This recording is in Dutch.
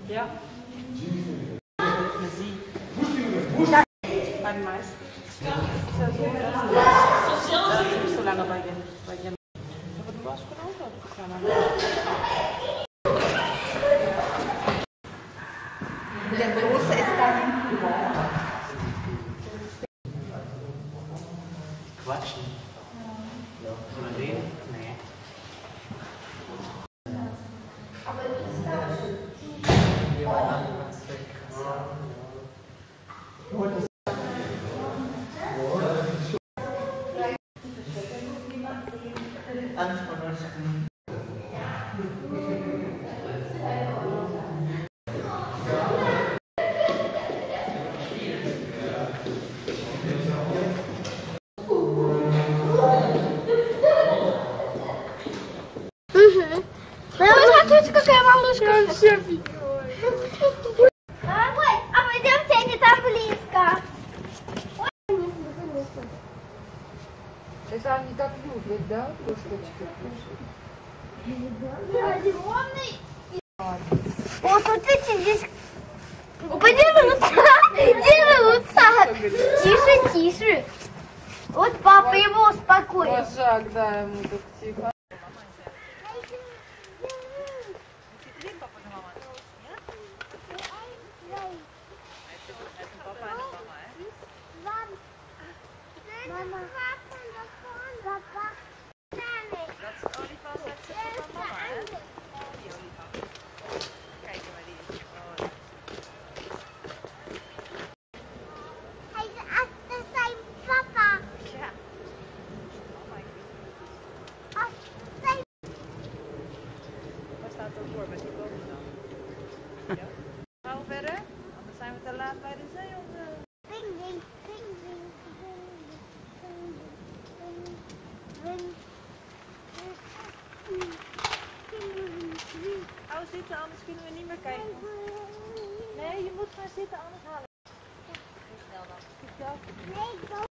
Ja. Bei den meisten. Ist ja so, dass nicht so lange bei dir. Aber du warst genauso als kleiner Mann. Der Große ist da hinten. Quatschen. Ja. Soll man reden? Nee. Aber das ist da schön. Это они так любят, да, косточки? Вот смотрите, здесь... Поделаются. Тише, тише. Вот папа его успокоил. Вожак, да, ему так тихо. Mama. Papa. Dat is olifant uit van mama, hè? Die olifant. Kijk maar, die is gewoon. Hij is achter zijn papa. Ja. Oh my Achter. Wat staat er voor met die bomen dan? Ja. Gaan we verder? Anders zijn we te laat bij de zeehonden. Ding, ding, ding, ding, Hou zitten, anders kunnen we niet meer kijken. Nee, je moet gaan zitten, anders halen we. Heel snel dan. Nee,